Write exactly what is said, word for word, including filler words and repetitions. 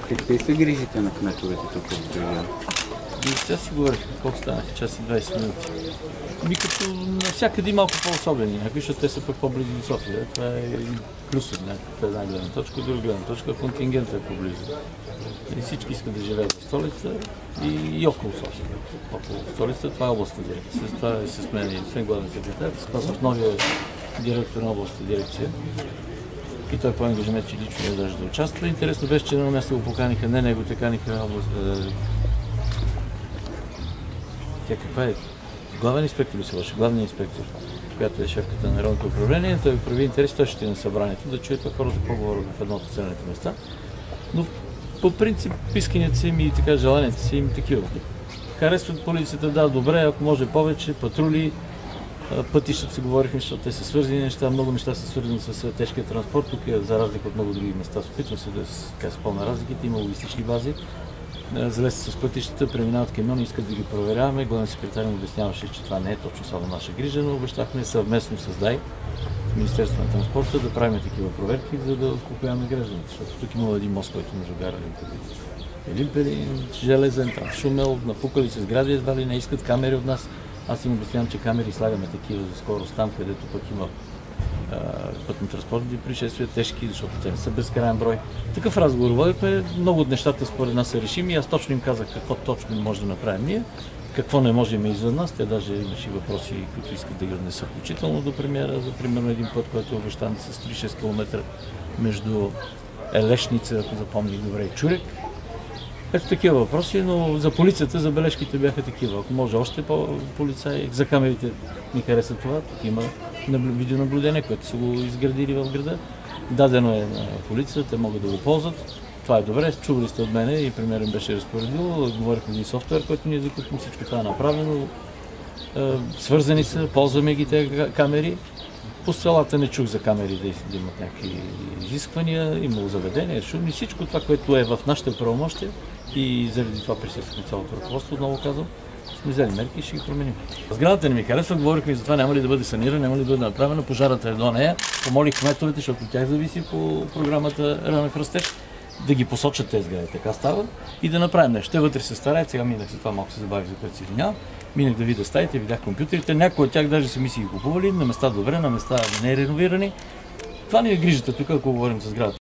Какви са грижите на кметовете тук в региона? И сега си говорихме, колко станаха, час и двайсет минути. Ми като навсякъде малко по-особени, защото те са пък по-близо до София. Това е плюсът, това е една гледна точка, друга гледна точка, контингентът е по-близо. И всички искат да живеят в столица и, и около София. Около столица, това е областна дирекция. С това е се смени освен главен секретар, спасва в новия директор на областна дирекция. И той по ангажимент, че лично не даже да участва. Интересно беше, че на място го поканиха, не него, те каниха област. Тя каква е? Главен инспектор ли се лъжи? Главният инспектор, която е шефката на Народното управление. Той прояви интерес, той ще на събранието, да чуете хората по-говорят в едно от населените места. Но по принцип исканията им и така желанията си им такива. Харесват полицията, да, добре, ако може повече, патрули, пътищата се говорихме, защото те са свързани неща, много неща са свързани с тежкия транспорт. Тук е за разлика от много други места. Опитвам се да спомня разликите, има логистични бази. Залез с пътищата, преминават камиони, искат да ги проверяваме. Главен секретар ми обясняваше, че това не е точно само наша грижа, но обещахме съвместно с ДАИ, Министерството на транспорта, да правим такива проверки, за да успокояваме гражданите. Защото тук има един мост, който може да гара Елимпелин, Железен, там Шумел, напукали се сгради, едва ли не искат камери от нас. Аз им обяснявам, че камери слагаме такива за скорост там, където пък има пътно-транспортни пришествия, тежки, защото те не са безкрайен брой. Такъв разговор водихме, много от нещата според нас са решими. Аз точно им казах какво точно може да направим ние, какво не можем извън нас. Те даже имаше въпроси, които искат да ги отнесат включително до премиера, за примерно един път, който е обещан с три шест километра между Елешница, ако запомних добре, и Чурек. Ето такива въпроси, но за полицията забележките бяха такива. Ако може още по-полицаи, за камерите ни хареса това. Тук има видеонаблюдение, което са го изградили в града. Дадено е на полицията, те могат да го ползват. Това е добре, чували сте от мене и премиерът беше разпоредил. Говорихме за софтуер, който ние закупим, всичко това е направено. Свързани са, ползваме ги тези камери. По селата не чух за камери да имат някакви изисквания, имало заведения, шумни, всичко това, което е в нашите правомощия и заради това присъстваме цялото ръководство, отново казвам, сме взели мерки и ще ги променим. Сградата не ми харесва, говорихме и за това няма ли да бъде санирана, няма ли да бъде направена, пожарата е до нея. Помолих кметовете, защото от тях зависи по програмата Районен растеж, да ги посочат тези сгради, така става, и да направим нещо. Те вътре се стараят, сега минах за това, малко се забавих, за което се извинявам. Минах да видя стаите, видях компютрите, някои от тях даже са ми си ги купували, на места добре, на места не реновирани. Това ни е грижата тук, ако говорим за сградата.